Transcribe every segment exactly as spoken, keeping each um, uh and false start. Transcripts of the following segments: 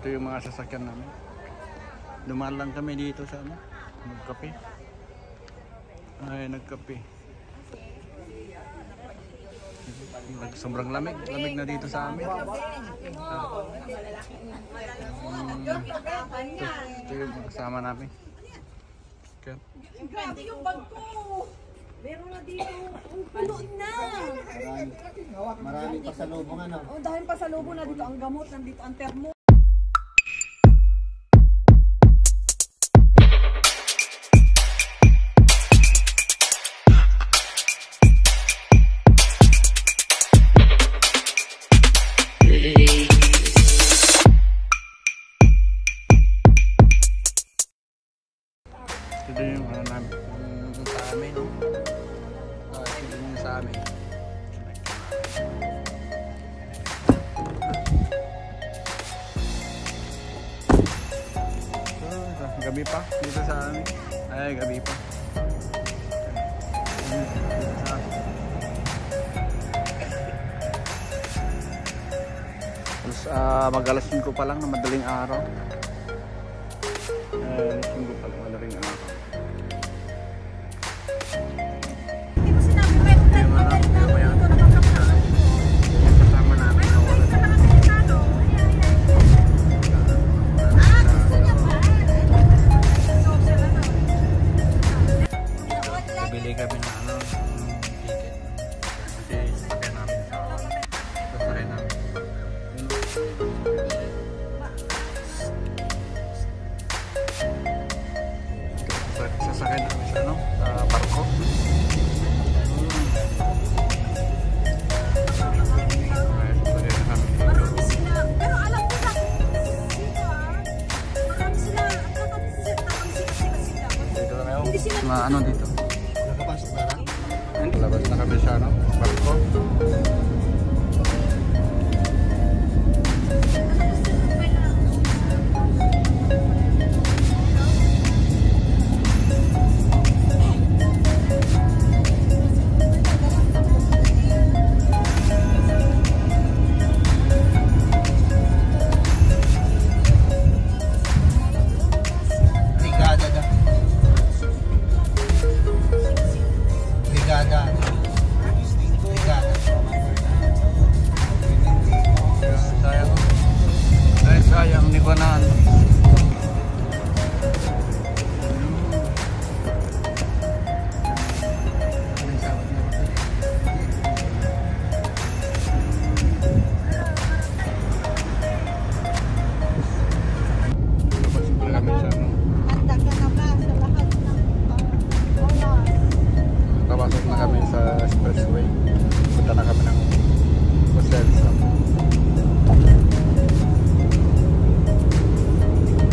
Ito yung mga sasakyan namin. Dumaan lang kami dito sa ano, nagkape. Ay, nagkape. Sobrang lamig, lamig na dito sa amin. Hmm. Ito, ito yung kasama namin. Okay. Grabe yung bag ko. Meron na dito. Ang puno na. Marami, marami pa sa lubong ano. Oh, dahil pa sa lobo na dito ang gamot, nandito ang termo. Ito yung ano namin, yung sa amin, no? Uh, ito yung sa amin. So, gabi pa dito sa amin. Ay, gabi pa. Tapos uh, mag-alas singko pa lang na madaling araw. Uh, alas singko pa lang madaling araw. Bili kami na ano, ticket. Kasi sakay namin sa sasakay namin. Sasakay namin sa ano, sa barko. Marami sila. Pero alam ko na sila. Marami sila. Hindi sila. Mga ano dito. Nakapasok na lang. Labas na kami sa ano, barko. Brigada da. Brigada. Brigada. Sayang. Dahil sayang, hindi ko na ano. Papasok na kami sa expressway. Punta na kami ng hotel.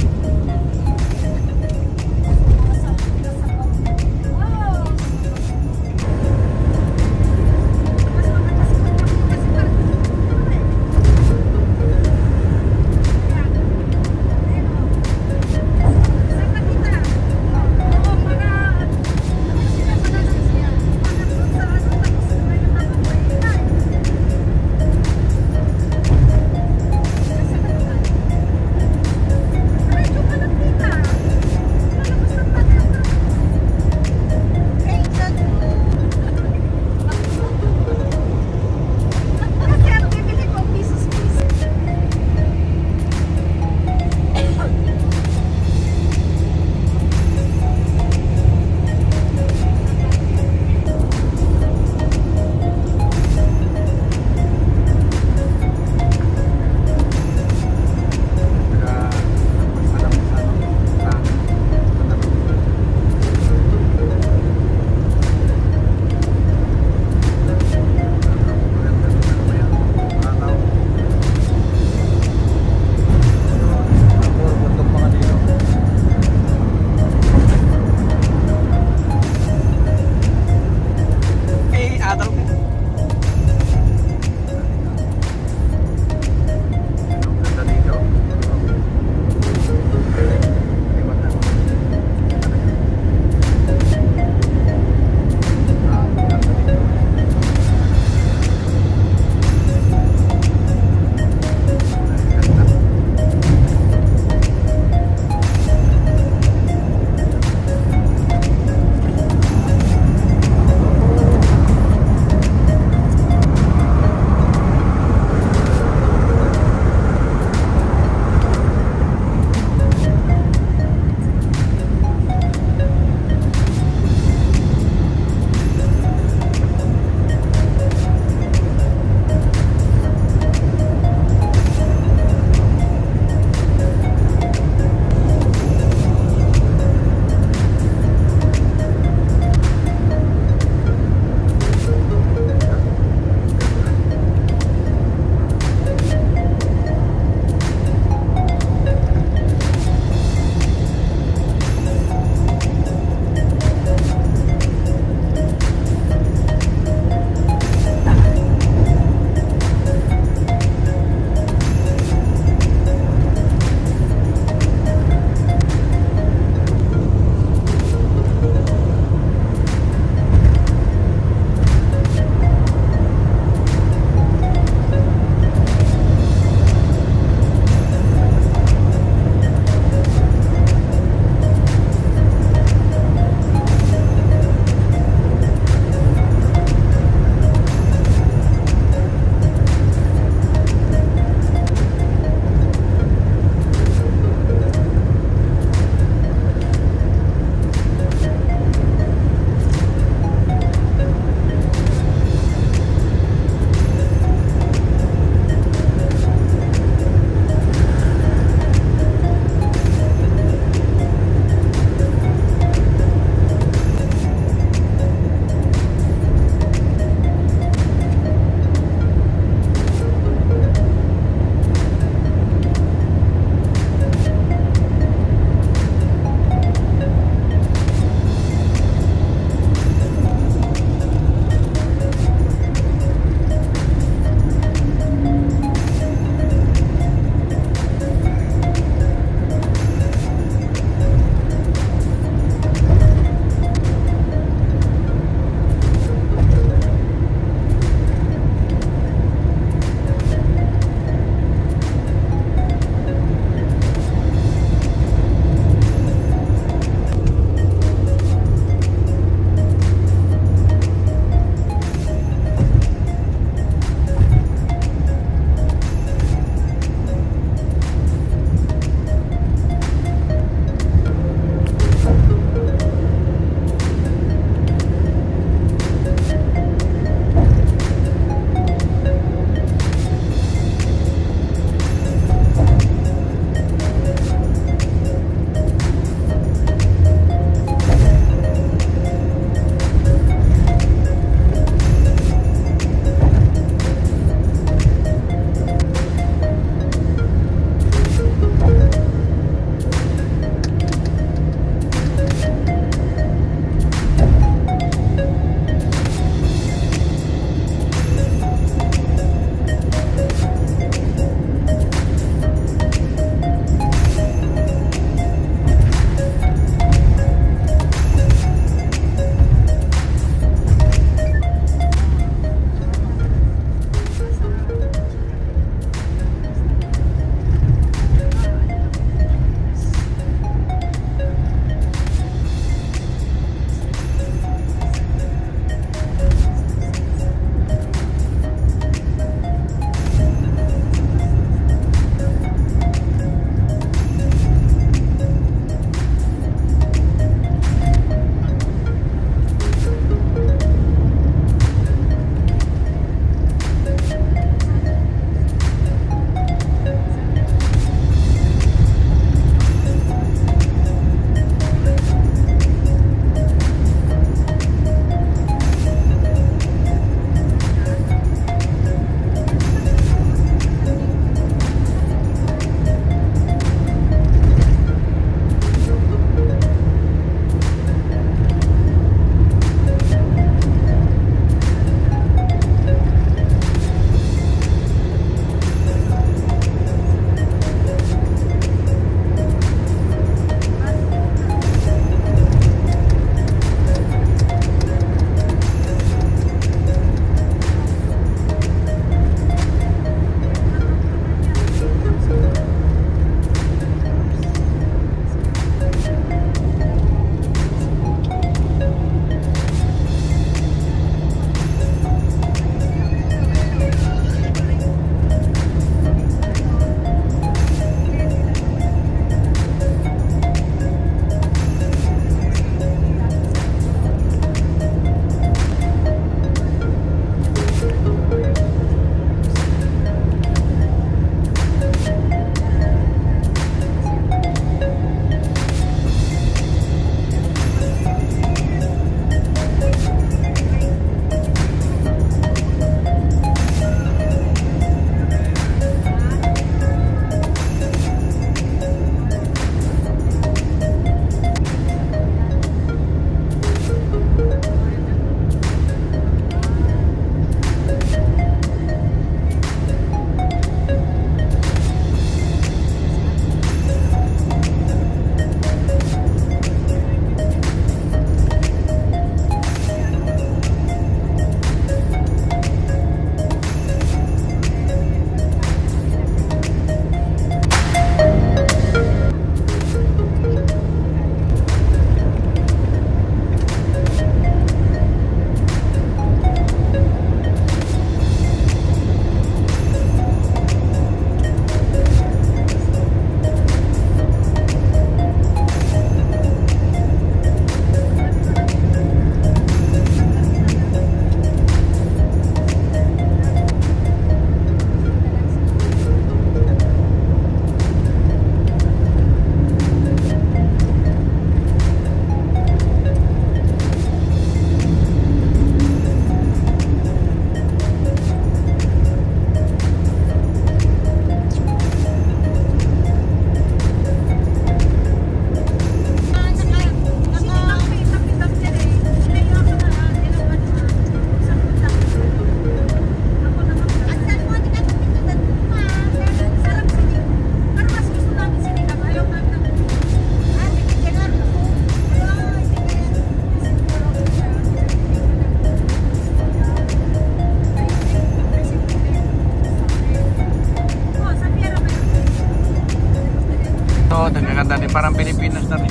ito, nagkaganda din. Parang Pilipinas na rin.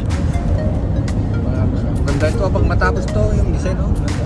Ganda ito pag matapos to yung design, oh. Ganda.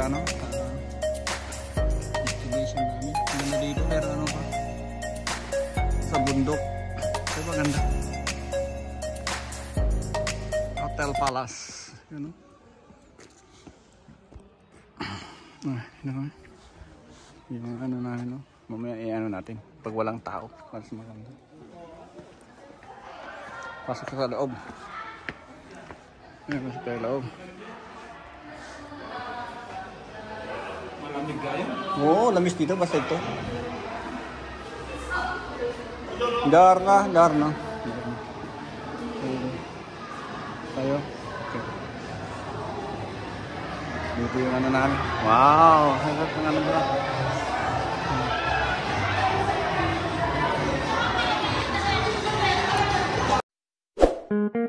ano, sa destination namin. Ganda dito, pero ano pa? Sa bundok. Ito ba ganda? Hotel Palace. Yun o. Ay, yun o. Yung ano namin, no? Mamaya i-ano natin. Pag walang tao, mas maganda. Pasok sa loob. Ayan, pasok tayo loob. Malamig kayo? Oo, lamis dito. Basta ito. Dar ka, dar na. Tayo. Okay. Dito yung ano namin. Wow! Harap ng ano ba? Thank you.